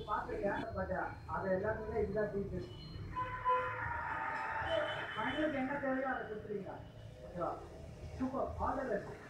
பார்த்துருக்கேன் பட் அதை எல்லாத்துக்குமே இதுதான் டீச்சர்ஸ் பையனுக்கு என்ன தேவையோ அதை கொடுத்துருவீங்க ஓகேவா சூப்பர் ஆல் த பெஸ்ட்